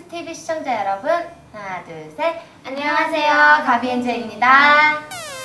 SSTV 시청자 여러분, 하나, 둘, 셋. 안녕하세요. 가비엔젤입니다.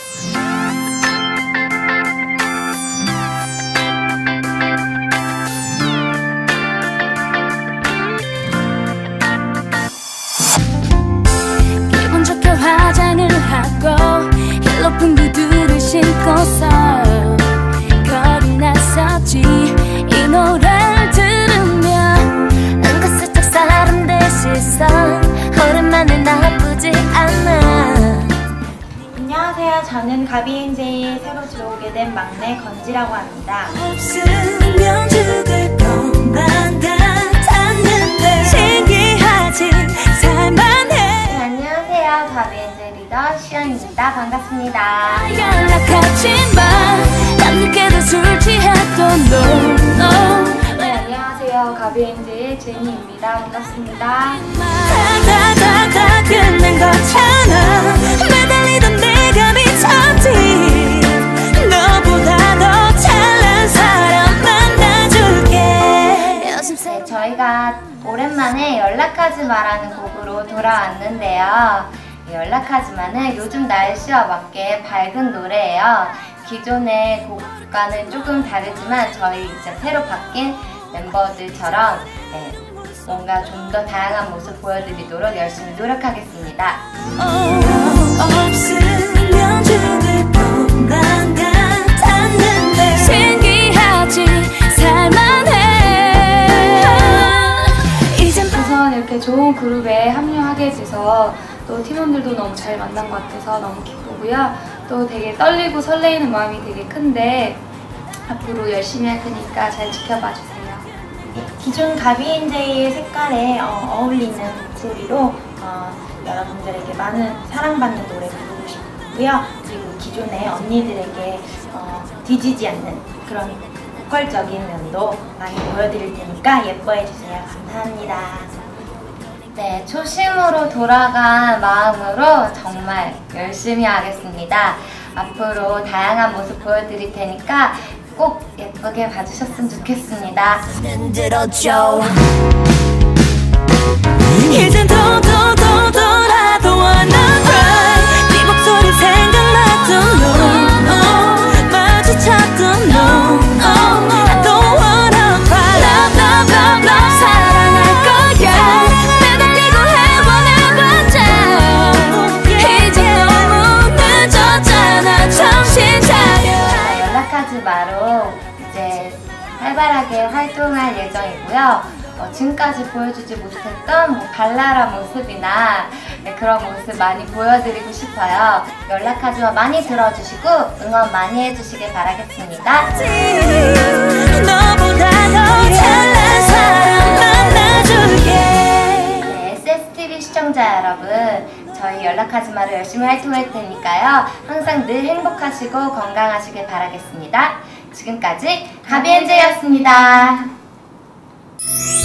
기분 좋게 화장을 하고 힐 높은 구두를 신고서 거리 나섰지. 이 노래를 들으며 눈가 슬쩍 사람들 시선 오랜만에 나쁘지 않아. 안녕하세요. 저는 가비엔젤에 새로 들어오게 된 막내 건지라고 합니다. 없으면 죽을 것만 같았는데 신기하지 살만해. 네, 안녕하세요. 가비엔젤 리더 시연입니다. 반갑습니다. 연락하지만 밤늦게도 술 취했던 너. 네, 안녕하세요. 가비엔젤 제니입니다. 반갑습니다. 다 끝낸 거잖아. 매달리던 내가 미쳤지. 너보다 더 잘난 사람 만나줄게. 네, 저희가 오랜만에 연락하지 마라는 곡으로 돌아왔는데요. 연락하지마는 요즘 날씨와 맞게 밝은 노래예요. 기존의 곡과는 조금 다르지만 저희 이제 새로 바뀐 멤버들처럼 뭔가 좀 더 다양한 모습 보여드리도록 열심히 노력하겠습니다. 없으면 죽을 것만 같았는데 신기하지 살만해. 우선 이렇게 좋은 그룹에 합류하게 돼서 또 팀원들도 너무 잘 만난 것 같아서 너무 기쁘고요. 또 되게 떨리고 설레이는 마음이 되게 큰데 앞으로 열심히 할 테니까 잘 지켜봐 주세요. 기존 가비엔젤의 색깔에 어울리는 목소리로 여러분들에게 많은 사랑받는 노래 부르고 싶고요. 그리고 기존의 언니들에게 뒤지지 않는 그런 보컬적인 면도 많이 보여드릴 테니까 예뻐해 주세요. 감사합니다. 네, 초심으로 돌아간 마음으로 정말 열심히 하겠습니다. 앞으로 다양한 모습 보여드릴 테니까 꼭 예쁘게 봐주셨으면 좋겠습니다. 흔들어줘. 이젠 더 돌아도 wanna cry. 네 목소리 생각났던 너 마주쳤던 너 I don't wanna cry. Love, love, love, love 사랑할 거야. 내가 끼고 해보내봤자 이제 너무 늦었잖아. 정신 차려. 연락하지 마로 이제 활발하게 활동할 예정이고요. 지금까지 보여주지 못했던 발랄한 모습이나 그런 모습 많이 보여드리고 싶어요. 연락하지 마 많이 들어주시고 응원 많이 해주시길 바라겠습니다. 너보다 더 잘난 사람 만나줄게. 네, SSTV 시청자 여러분, 저희 연락하지 마로 열심히 활동할 테니까요. 항상 늘 행복하시고 건강하시길 바라겠습니다. 지금까지 가비엔젤이었습니다.